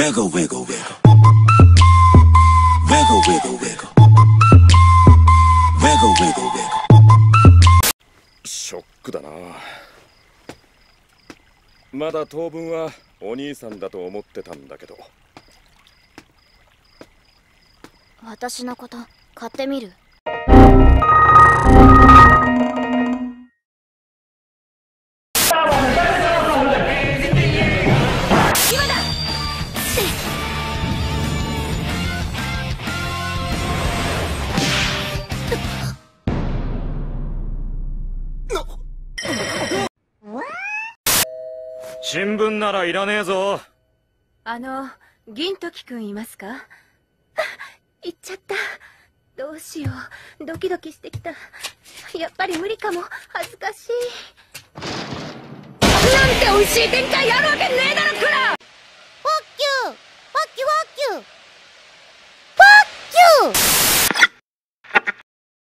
Wiggle, wiggle, wiggle. Wiggle, wiggle, wiggle. Wiggle, wiggle, wiggle. ショックだな。まだ当分はお兄さんだと思ってたんだけど。 私のこと買ってみる？今だ！ 新聞ならいらねえぞ。 銀時くんいますか？行っちゃった。どうしよう。ドキドキしてきた。やっぱり無理かも。恥ずかしい。なんて美味しい展開あるわけねえだろ、クラ！ Fuck you! Fuck you! Fuck you! Fuck you!